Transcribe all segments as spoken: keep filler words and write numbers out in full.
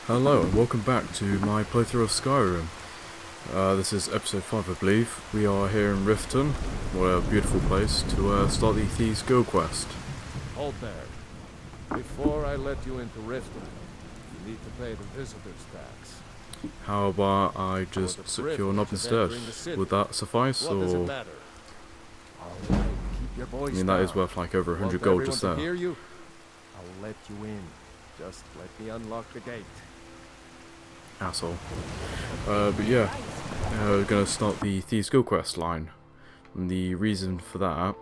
Hello and welcome back to my playthrough of Skyrim. Uh, this is episode five, I believe. We are here in Riften, what a beautiful place, to uh, start the Thieves Guild quest. Hold there. Before I let you into Riften, you need to pay the visitor's tax. Secure about I just secure Knob instead? Would that suffice, what does it or...? matter? All right, keep your voice I mean, that is down. worth like over a hundred Want gold just everyone there. to hear you? I'll let you in. Just let me unlock the gate. Asshole. Uh, but yeah, uh, we're gonna start the Thieves Guild quest line. And the reason for that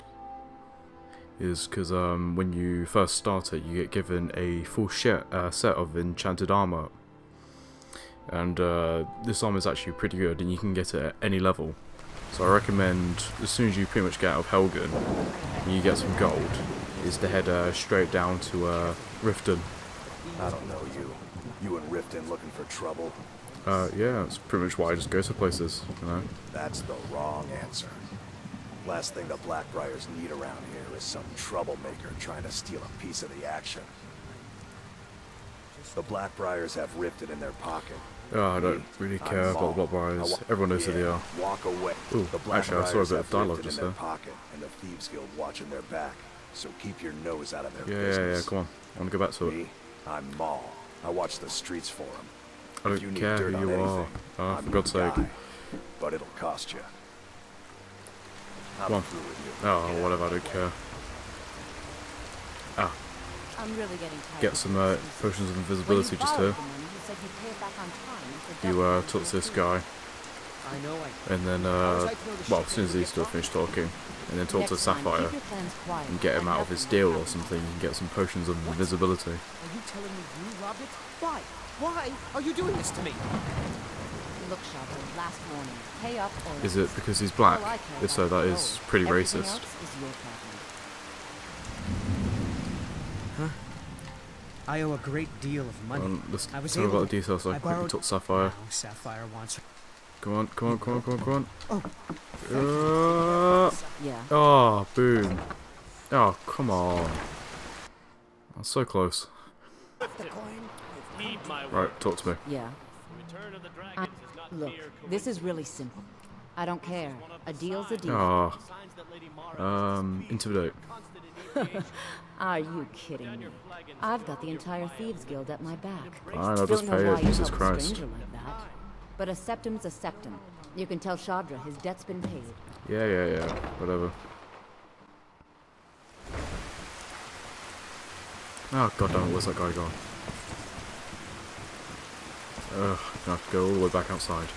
is because um, when you first start it, you get given a full shit, uh, set of enchanted armor. And uh, this armor is actually pretty good, and you can get it at any level. So I recommend, as soon as you pretty much get out of Helgen, and you get some gold, is to head uh, straight down to uh, Riften. I don't know you. You and Riften looking for trouble? Uh, yeah, that's pretty much why I just go to places, you know. That's the wrong answer. Last thing the Blackbriars need around here is some troublemaker trying to steal a piece of the action. The Blackbriars have Riften in their pocket. Oh, I don't really care about the Blackbriars. Everyone knows yeah, who they are. Walk away. Ooh, the actually, I saw a bit of have dialogue Riften just in their there. pocket, and the Thieves Guild watching their back. So keep your nose out of their Yeah, yeah, business. yeah, come on. I want to go back to it. Me, I'm Maul. I watch the streets for them. I If you don't need care dirt who on you are. anything, Oh, I'm for God's your sake. guy. But it'll cost you. I'm Come on. through with you. Oh, Get whatever, I out of don't the way. care. Ah, I'm really getting tired. get some uh, potions of invisibility just here. You uh, talk to this guy, I know I and then, uh, well, as soon as he's still finished talking, and then talk to Sapphire, and get him out of his deal or something, you can get some potions of invisibility. Are you telling me you robbed it? Why? Why are you doing this to me? Look, Sharper, last warning. Pay up or Is it because he's black? If so, that is pretty Everything racist. else is your problem. I owe a great deal of money. Um, let's I was tell me able about the details so I I can quickly borrowed- talk to Sapphire. Now Sapphire wants. Come on, come on, come on, come on, come on. Oh, Uh, Yeah. oh, boom. Oh, come on. I'm so close. Right, talk to me. Yeah. I, look, this is really simple. I don't care. A deal's a deal. Oh. Um, intimidate. Are you kidding me? I've got the entire Thieves Guild at my back. Fine, I'll Don't just know pay why it, you Jesus help a Christ. stranger like that. But a septum's a septum. You can tell Shadra his debt's been paid. Yeah, yeah, yeah, whatever. Oh, goddamn it, where's that guy gone? Ugh, I have to go all the way back outside.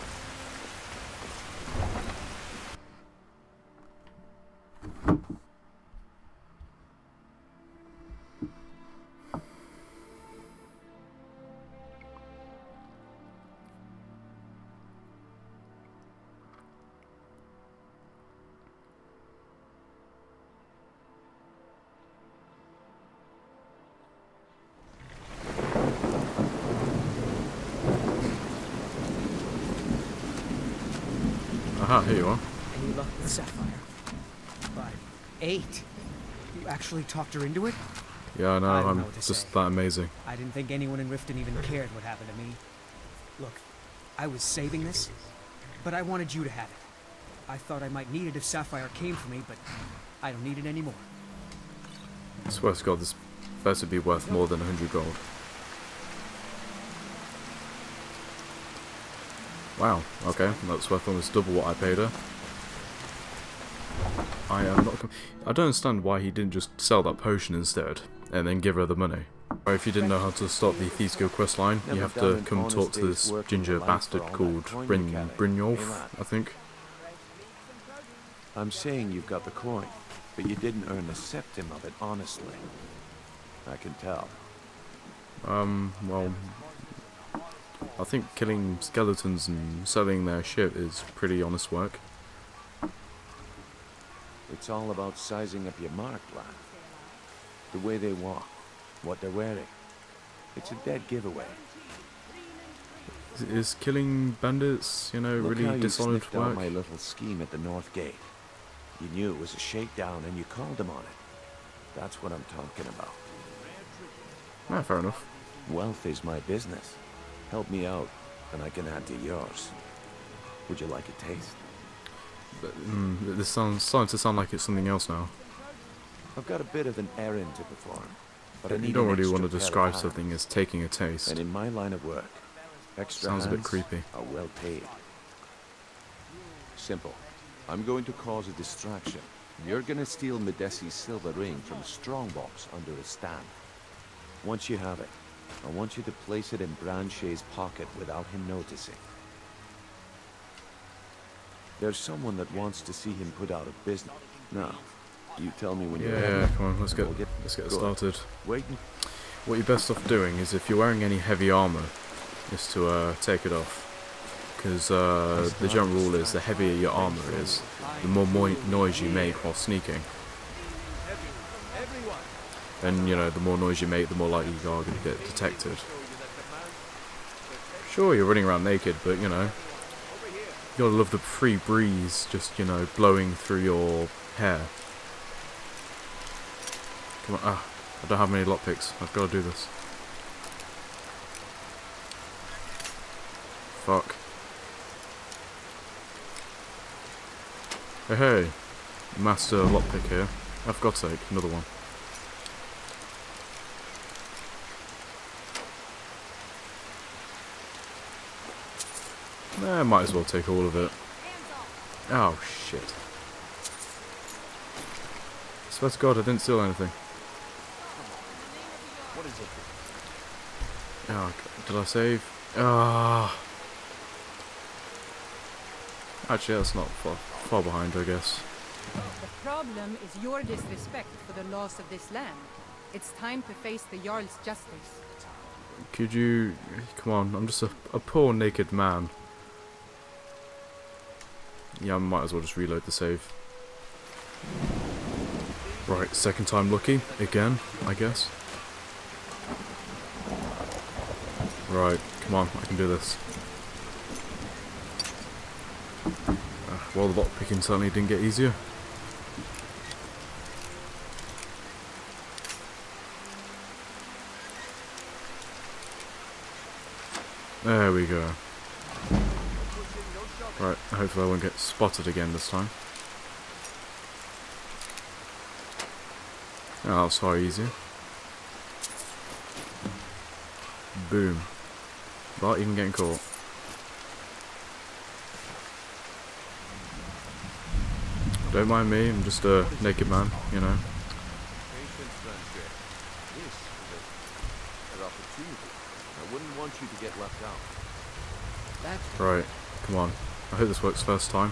Aha, here you are. any luck with Sapphire? Five, eight. You actually talked her into it? Yeah, I know, I don't I'm know what to just say. that amazing. I didn't think anyone in Riften even cared what happened to me. Look, I was saving this, but I wanted you to have it. I thought I might need it if Sapphire came for me, but I don't need it anymore. I swear to God, this better be worth more than a hundred gold. Wow, okay, that's worth almost double what I paid her. I am not. Com I don't understand why he didn't just sell that potion instead, and then give her the money. Or if you didn't know how to start the Thieves Guild questline, you have to come talk to this ginger bastard called Bryn Brynjolf, I think. I'm saying you've got the coin, but you didn't earn the septim of it honestly. I can tell. Um, well, I think killing skeletons and selling their shit is pretty honest work. It's all about sizing up your mark, lad. The way they walk, what they're wearing. It's a dead giveaway. Is, is killing bandits, you know, Look how really you dishonored sniffed out work? my little scheme at the North Gate. You knew it was a shakedown and you called them on it. That's what I'm talking about. Ah, fair enough. Wealth is my business. Help me out, and I can add to yours. Would you like a taste? Mm, this sounds starting to sound like it's something else now. I've got a bit of an errand to perform, but I You need don't an really want to extra pair of describe hands. something as taking a taste. And in my line of work, extra Sounds a bit hands creepy. are well paid. Simple. I'm going to cause a distraction. You're gonna steal Medesi's silver ring from a strongbox under a stand. Once you have it, I want you to place it in Branche's pocket without him noticing. There's someone that wants to see him put out of business. Now, you tell me when Yeah, you're yeah, ready. come on, let's get We'll get let's get going. started. Wait. What you're best off doing is, if you're wearing any heavy armor, is to uh, take it off. Because uh, the general rule is the heavier your armor is, the more mo noise you make while sneaking. And, you know, the more noise you make, the more likely you are going to get detected. Sure, you're running around naked, but, you know, you gotta love the free breeze just, you know, blowing through your hair. Come on, ah, I don't have many lockpicks. I've got to do this. Fuck. Hey, hey, master lockpick here. I've got to take another one. Nah, might as well take all of it. Oh shit! Swear to God, I didn't steal anything. What is it? Oh, did I save? Ah. Actually, that's not far, far behind, I guess. The problem is your disrespect for the laws of this land. It's time to face the Jarl's justice. Could you... Come on, I'm just a, a poor naked man. Yeah, I might as well just reload the save. Right, second time lucky. Again, I guess. Right, come on, I can do this. Uh, well, the lockpicking certainly didn't get easier. There we go. Right, hopefully I won't get spotted again this time. Oh, that was far easier. Boom. Not even getting caught. Don't mind me, I'm just a naked man, you know. Patience, Branche. This is a, an opportunity. I wouldn't want you to get left out. That's Right, come on. I hope this works first time.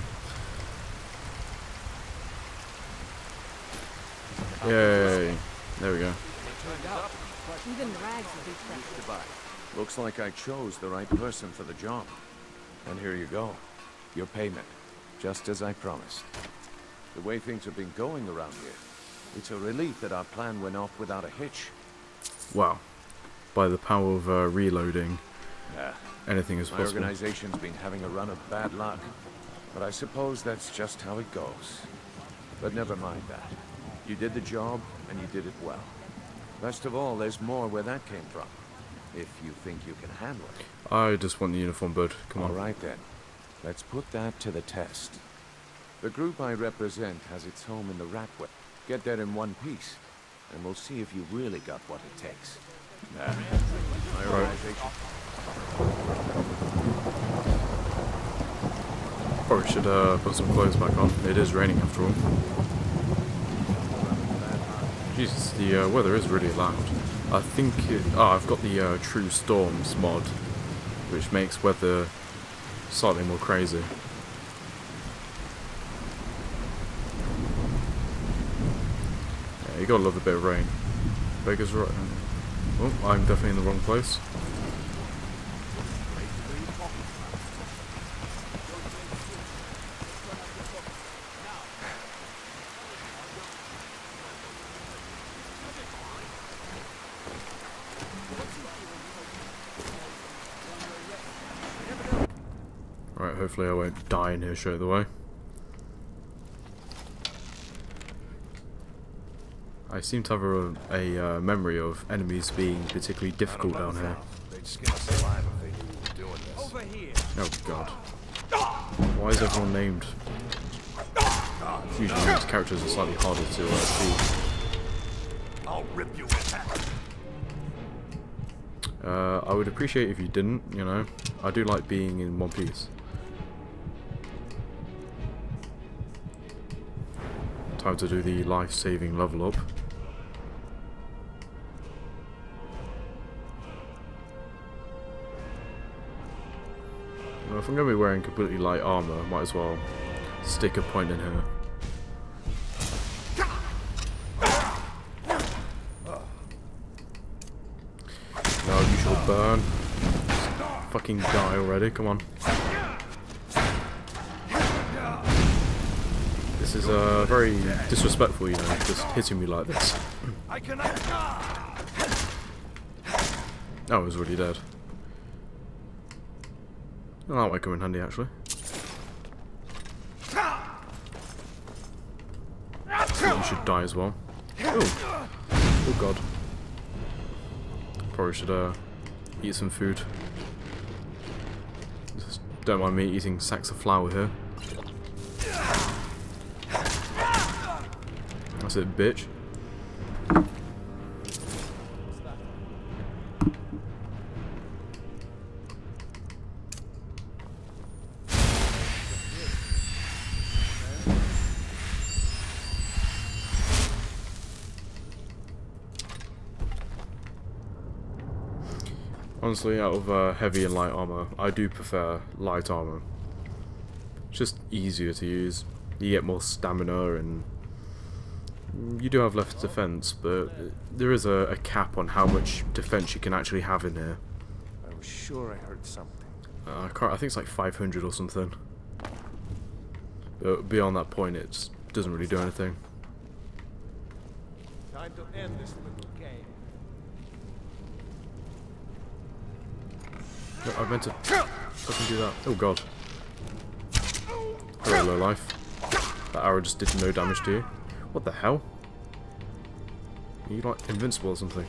Yay. There we go. Even rags will be fresh. goodbye. Looks like I chose the right person for the job. And here you go. Your payment. Just as I promised. The way things have been going around here, it's a relief that our plan went off without a hitch. Wow. By the power of uh, reloading, Yeah. anything is My possible. organization's been having a run of bad luck. But I suppose that's just how it goes. But never mind that. You did the job, and you did it well. Best of all, there's more where that came from. If you think you can handle it. I just want the uniform, bud. Come on. All right then. Let's put that to the test. The group I represent has its home in the Ratway. Get there in one piece, and we'll see if you really got what it takes. Nah. My organization. Probably should uh, put some clothes back on. It is raining after all. Jesus, the uh, weather is really loud. I think it, oh, I've got the uh, True Storms mod, which makes weather slightly more crazy. Yeah, you gotta love a bit of rain. Vegas right. Oh, I'm definitely in the wrong place. Right, hopefully I won't die in here straight away. I seem to have a, a uh, memory of enemies being particularly difficult down here. They'd skin us alive if they knew we were doing this. Over here. Oh god. Why is everyone named? Usually these characters are slightly harder to uh, see. I'll rip you in half. Uh, I would appreciate if you didn't, you know. I do like being in one piece. Time to do the life-saving level up. Well, if I'm going to be wearing completely light armor, I might as well stick a point in here. No, you shall burn. Fucking die already, come on. This is uh, very disrespectful, you know, just hitting me like this. Oh, it was already dead. Oh, that might come in handy, actually. You should die as well. Oh, oh god. Probably should uh, eat some food. Just don't mind me eating sacks of flour here. That's it, bitch. Honestly, out of uh, heavy and light armor, I do prefer light armor. It's just easier to use. You get more stamina and you do have less defense, but there is a, a cap on how much defense you can actually have in here. I was sure I heard something. Uh, I, can't, I think it's like five hundred or something. But beyond that point, it doesn't really do anything. Time to end this little game. No, I meant to fucking do that. Oh god. Very low life. That arrow just did no damage to you. What the hell? Are you like invincible or something?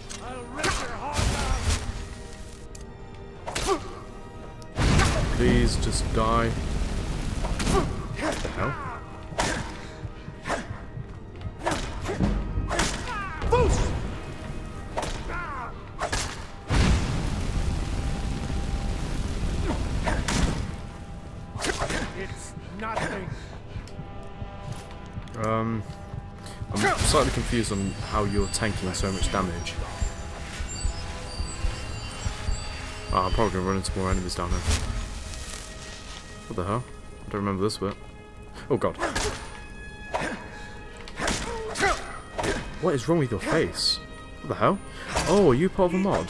Please just die. What the hell? It's nothing. Um, I'm slightly confused on how you're tanking so much damage. Oh, I'm probably gonna run into more enemies down here. What the hell? I don't remember this bit. Oh god. What is wrong with your face? What the hell? Oh, are you part of a mod?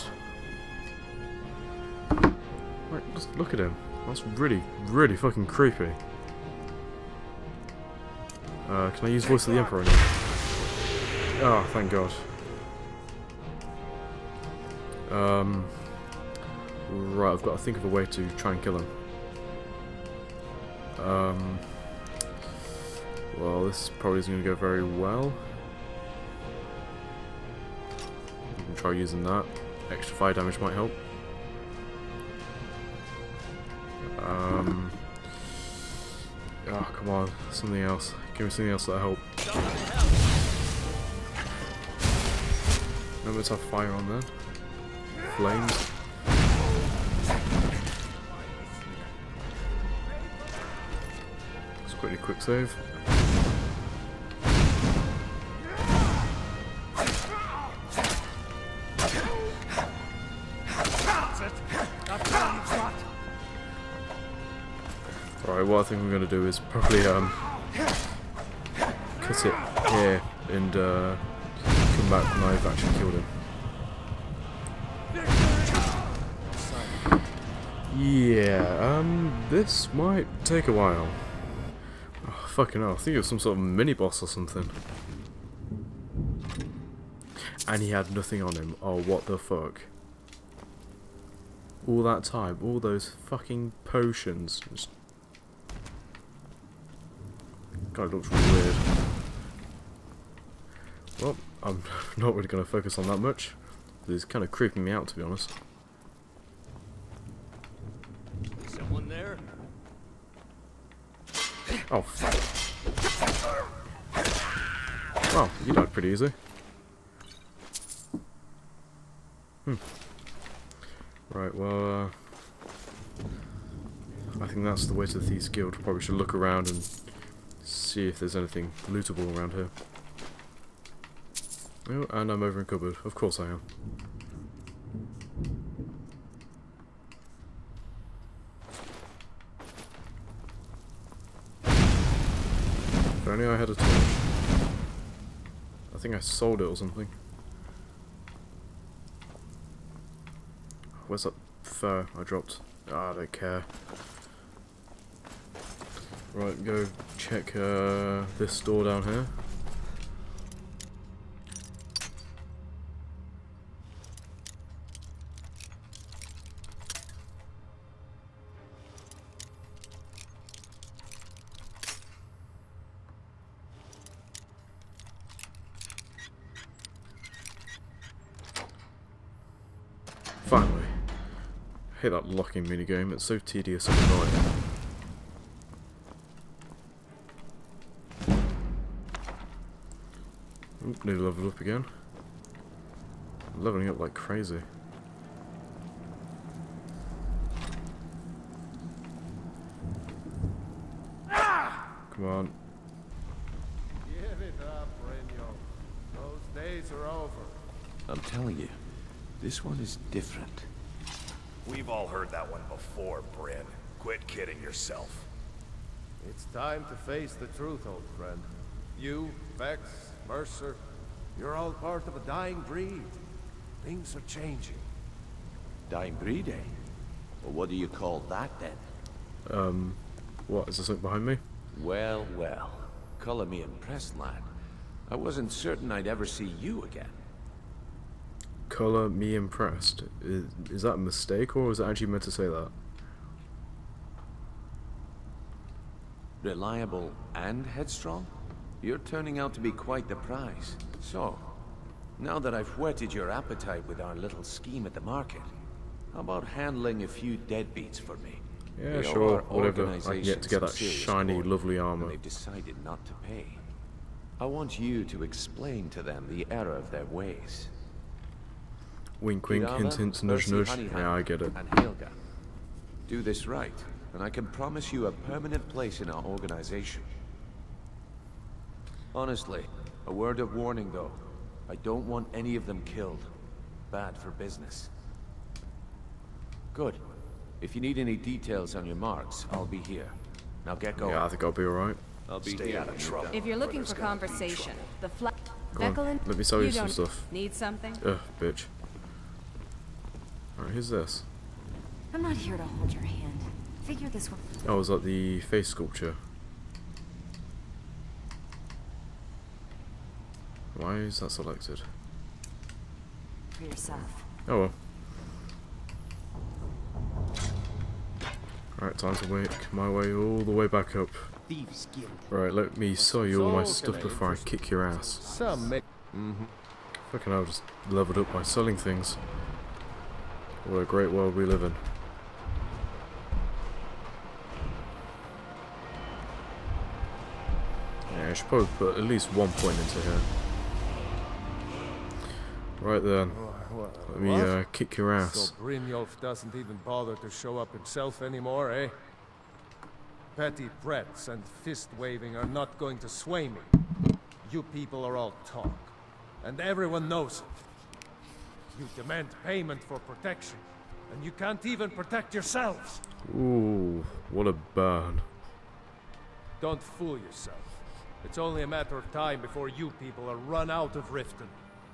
Right, just look at him. That's really, really fucking creepy. Uh, can I use Voice of the Emperor now? Oh, thank god. Um, right, I've got to think of a way to try and kill him. Um, well, this probably isn't going to go very well. You can try using that. Extra fire damage might help. Um, oh, come on, something else. Give me something else that'll help. Remember to have fire on there. Flames. Just quickly quick save. Alright, what I think I'm going to do is probably um, cut it here and uh, come back when I've actually killed him. Yeah, um, this might take a while. Oh, fucking hell, I think it was some sort of mini-boss or something. And he had nothing on him. Oh, what the fuck. All that time, all those fucking potions. Just... God, it looks really weird. Well, I'm not really going to focus on that much. It's kind of creeping me out, to be honest. Someone there? Oh, fuck. Well, you died pretty easy. Hmm. Right, well, uh, I think that's the way to the Thieves Guild. Probably should look around and see if there's anything lootable around here. Oh, and I'm over in cupboard. Of course I am. If only I had a torch. I think I sold it or something. Where's that fur I dropped? Ah, I don't care. Right, go check uh, this door down here. Finally. I hate that locking minigame, it's so tedious and annoying. Oop, need to level up again. I'm leveling up like crazy. Come on. Give it up, Renyo. Those days are over. I'm telling you, this one is different. We've all heard that one before, Bryn. Quit kidding yourself. It's time to face the truth, old friend. You, Vex, Mercer, you're all part of a dying breed. Things are changing. Dying breed, eh? Well, what do you call that then? Um, what, is there something behind me? Well, well. Colour me impressed, lad. I wasn't certain I'd ever see you again. Colour me impressed. Is, is that a mistake or is it actually meant to say that? Reliable and headstrong? You're turning out to be quite the prize. So, now that I've whetted your appetite with our little scheme at the market, how about handling a few deadbeats for me? Yeah, They sure, owe our whatever. I can get to get organization that some serious shiny, coin, lovely and armour. they've decided not to pay. I want you to explain to them the error of their ways. Wink wink, Irava, hint hint, nudge Mercy, nudge. Honeyhand, Yeah, I get it. And Helga. Do this right, and I can promise you a permanent place in our organization. Honestly, a word of warning though. I don't want any of them killed. Bad for business. Good. If you need any details on your marks, I'll be here. Now get going. Yeah, I think I'll be alright. I'll be Stay here out of when you're trouble. done. If you're looking There's for gonna be conversation, trouble. the flat. Go on, let me sell you some don't stuff. Need something? Ugh, bitch. Alright, who's this? I'm not here to hold your hand. Figure this one Oh, is that the face sculpture? Why is that selected? for yourself. Oh well. Alright, time to make my way all the way back up. Thieves Guild. Right, let me sell you all my So stuff can I before I interest- kick your ass. Some may... Mm-hmm. Fucking hell, just leveled up by selling things. What a great world we live in. Yeah, I should probably put at least one point into here. Right then, let me uh, kick your So ass. Brynjolf doesn't even bother to show up himself anymore, eh? Petty threats and fist-waving are not going to sway me. You people are all talk, and everyone knows it. You demand payment for protection, and you can't even protect yourselves. Ooh, what a burn. Don't fool yourself. It's only a matter of time before you people are run out of Riften.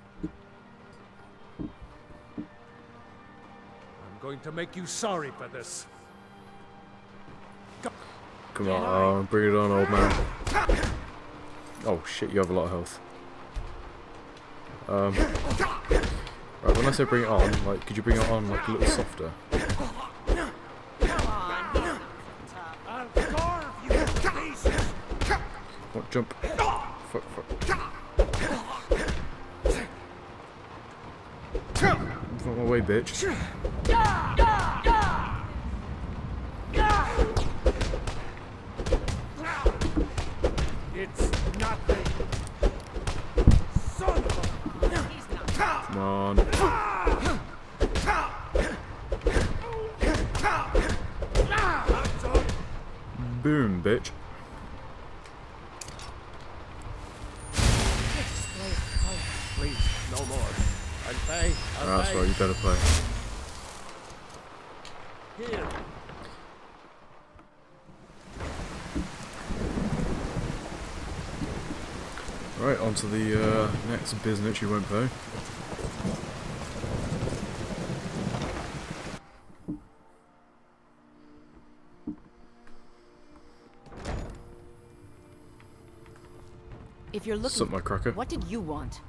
I'm going to make you sorry for this. Come on, bring it on, old man. Oh shit, you have a lot of health. Um, right, when I say bring it on, like, could you bring it on like a little softer? I'll carve you to pieces. What, jump? Fuck, fuck. my way, bitch. It's nothing. Son of a... Come on. Boom, bitch. Please, no more. I'll pay. I'll Oh, that's pay. right, you better play. Here. Right, on to the uh, next business you won't pay. If you're looking, Suck my cracker. what did you want?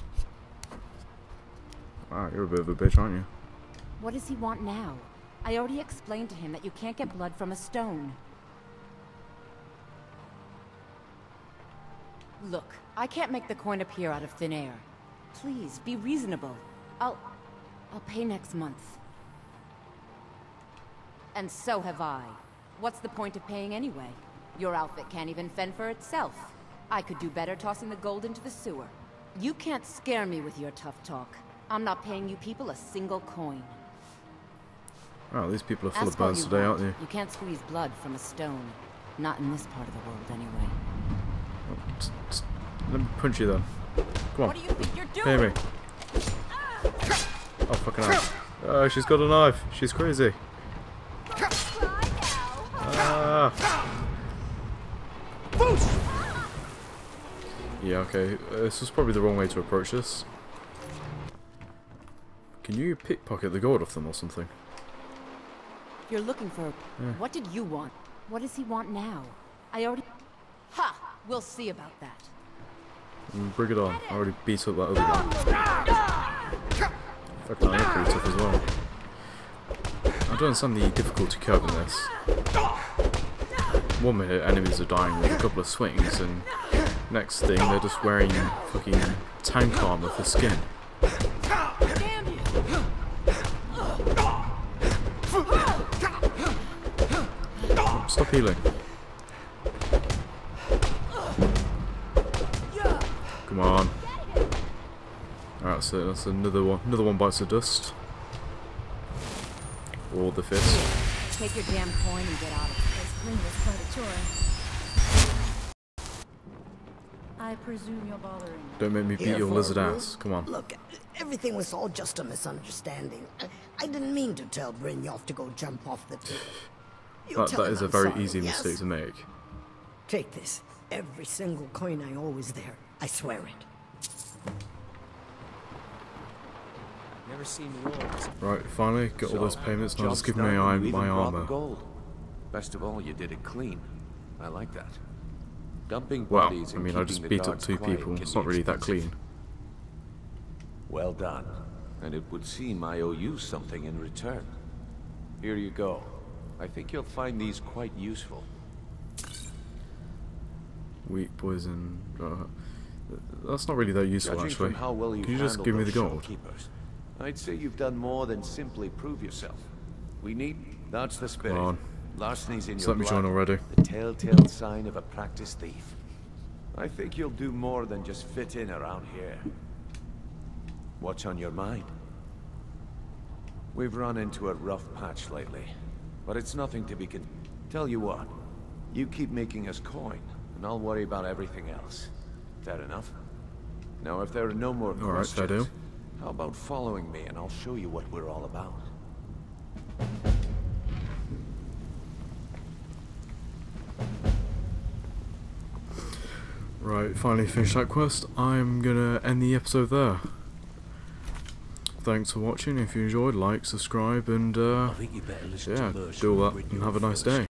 Wow, you're a bit of a bitch, aren't you? What does he want now? I already explained to him that you can't get blood from a stone. Look, I can't make the coin appear out of thin air. Please, be reasonable. I'll... I'll pay next month. And so have I. What's the point of paying anyway? Your outfit can't even fend for itself. I could do better tossing the gold into the sewer. You can't scare me with your tough talk. I'm not paying you people a single coin. Wow, these people are full Ask of all burns you today, want. aren't You can't squeeze blood from a stone. Not in this part of the world, anyway. they? Just, just, let me punch you then. Come on. What do you think you're doing? Pay me. Oh, fucking hell. Oh, she's got a knife. She's crazy. Ah. Yeah, okay. Uh, this was probably the wrong way to approach this. Can you pickpocket the gold off them or something? You're looking for... Yeah. What did you want? What does he want now? I already... Ha! We'll see about that. Mm, bring it on. I already beat up that other guy. Fucking hell, you're pretty tough as well. I don't understand the difficulty curve in this. One minute enemies are dying with a couple of swings, and next thing they're just wearing fucking tank armor for skin. Damn you! Stop healing. Come on. Alright, so that's another one. Another one bites the dust. Or the fist. Take your damn coin and get out of here. This clean was quite a chore. I presume you're bothering me. Don't make me beat Here your for lizard a ass. Come on. Look, everything was all just a misunderstanding. I, I didn't mean to tell Brynjolf to go jump off the cliff. You That, tell that him is a I'm very sorry, easy yes? mistake to make. Take this. Every single coin I owe is there. I swear it. Never seen yours. Right, finally, get all those payments, now just Job's give me done my, and you my even brought armor. the gold. Best of all, you did it clean. I like that. Dumping Well, bodies I and mean, I keeping just the beat up guards two quiet people. can It's be not really that expensive. clean. Well done. And it would seem I owe you something in return. Here you go. I think you'll find these quite useful. Weak poison. Uh, that's not really that useful, Judging actually. from how well you've Can you just handled give me the those gold? shopkeepers, I'd say you've done more than simply prove yourself. We need... That's the spirit. Come on. Larceny's in Just your let me blood. join already. The telltale sign of a practiced thief. I think you'll do more than just fit in around here. What's on your mind? We've run into a rough patch lately, but it's nothing to be con... Tell you what, you keep making us coin, and I'll worry about everything else. Fair enough? Now, if there are no more All right, fair questions, deal. how about following me and I'll show you what we're all about? Right, finally finished that quest. I'm gonna end the episode there. Thanks for watching. If you enjoyed, like, subscribe, and uh, I think you better listen yeah, to Mercer do all and that, and Brynjolf have a nice first. day.